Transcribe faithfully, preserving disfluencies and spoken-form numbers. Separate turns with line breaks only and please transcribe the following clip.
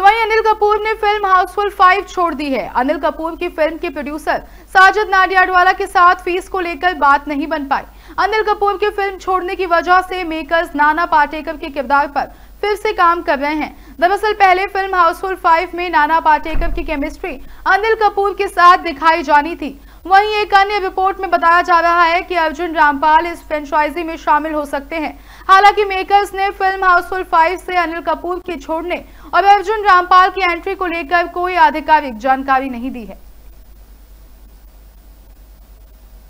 तो वहीं अनिल कपूर ने फिल्म हाउसफुल फाइव छोड़ दी है। अनिल कपूर की फिल्म के प्रोड्यूसर साजिद नाडियाडवाला के साथ फीस को लेकर बात नहीं बन पाई। अनिल कपूर की फिल्म छोड़ने की वजह से मेकर्स नाना पाटेकर के किरदार पर फिर से काम कर रहे हैं। दरअसल पहले फिल्म हाउसफुल फाइव में नाना पाटेकर की केमिस्ट्री अनिल कपूर के साथ दिखाई जानी थी। वहीं एक अन्य रिपोर्ट में बताया जा रहा है कि अर्जुन रामपाल इस फ्रेंचाइजी में शामिल हो सकते हैं। हालांकि मेकर्स ने फिल्म हाउसफुल फाइव से अनिल कपूर के छोड़ने और अर्जुन रामपाल की एंट्री को लेकर कोई आधिकारिक जानकारी नहीं दी है।